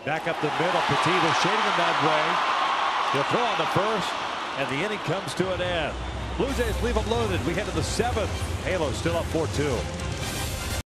Back up the middle. Petit was shading him that way. He'll throw on the first, and the inning comes to an end. Blue Jays leave them loaded. We head to the 7th. Halo still up 4-2.